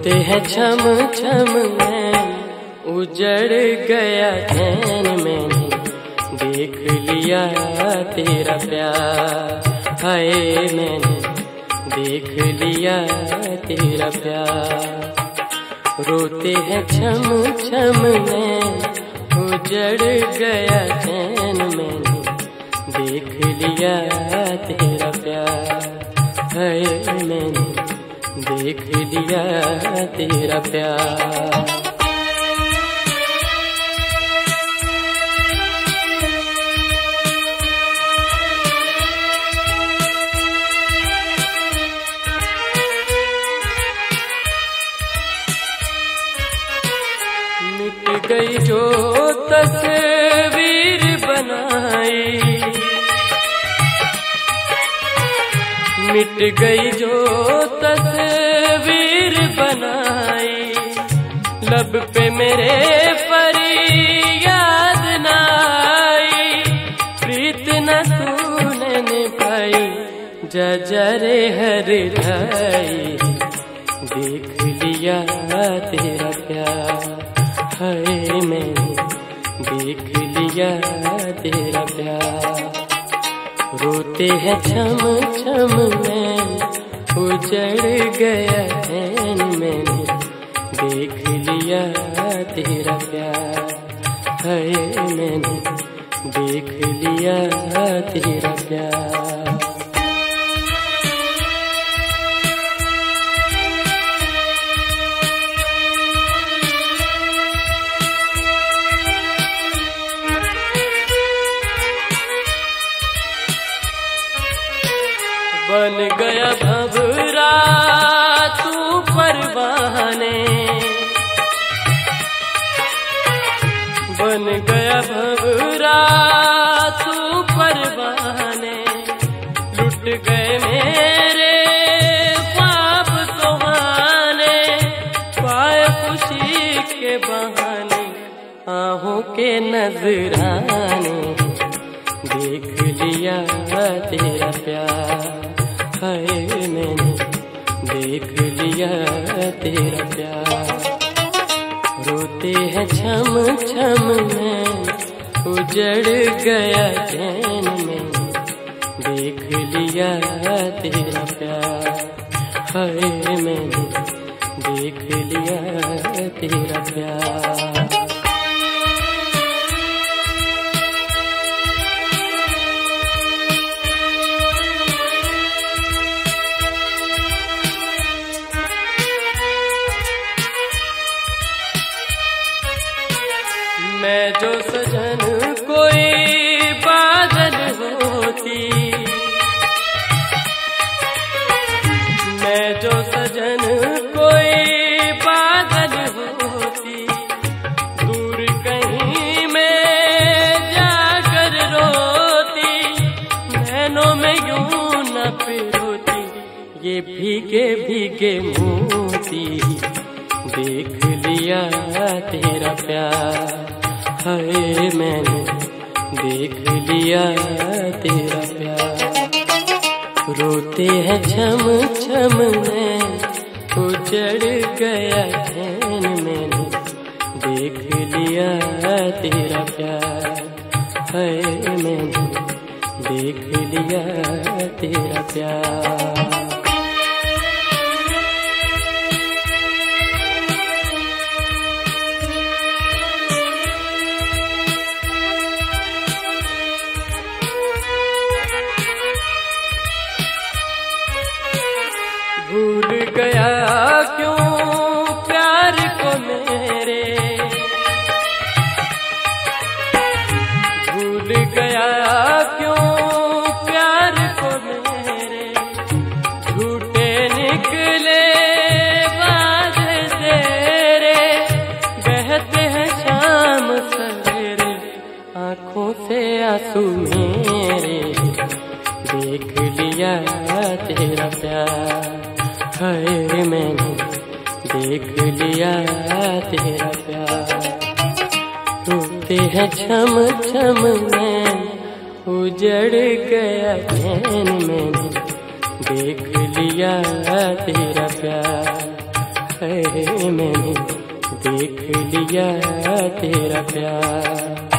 रोते हैं छम छम नैन, उजड़ गया चैन मैंने देख लिया तेरा प्यार। हाय मैंने देख लिया तेरा प्यार। रोते हैं छम छम नैन, उजड़ गया चैन मैंने देख लिया तेरा प्यार। हाय मैंने देख लिया तेरा प्यार। मिट गई जो तस्वीर बनाई, मिट गई जो तस्वीर बनाई, लब पे मेरे फरियाद न आई। प्रीत न तूने निभाई, जजरे हर ढाई, देख लिया तेरा प्यार। हाय मैंने देख लिया तेरा प्यार। रोते हैं छम छम नैन, उजड़ गया चैन मैंने देख लिया तेरा प्यार। हाय मैंने देख लिया तेरा प्यार। बन गया भंवरा तू परवाने, बन गया भंवरा तू परवाने। लुट गए मेरे ख्वाब सुहाने, पाए खुशी के बहाने, आहों के नजराने, देख लिया तेरा प्यार। हाय मैंने देख लिया तेरा प्यार। रोते हैं छम छम नैन, उजड़ गया चैन मैंने देख लिया तेरा प्यार। हाय मैंने देख लिया तेरा प्यार। मैं जो सजन कोई बादल होती, मैं जो सजन कोई बादल होती, दूर कहीं मैं जाकर रोती, नैनों में यूं न पिरोती, ये भीगे भीगे मोती, देख लिया तेरा प्यार। हाय मैंने देख लिया तेरा प्यार। रोते हैं छम छम नैन, उजड़ गया चैन मैंने देख लिया तेरा प्यार। हाय मैंने देख लिया तेरा प्यार। भूल गया क्यों प्यार को मेरे, भूल गया क्यों प्यार को मेरे, झूठे निकले वादे तेरे, बहते हैं शाम सवेरे, आँखों से आंसू मेरे, देख लिया तेरा प्यार। हाय मैंने देख लिया तेरा प्यार। रोते हैं छम छम नैन, उजड़ गया चैन मैंने देख लिया तेरा प्यार। है मैंने देख लिया तेरा प्यार।